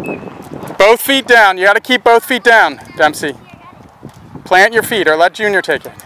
Both feet down. You got to keep both feet down, Dempsey. Plant your feet or let Junior take it.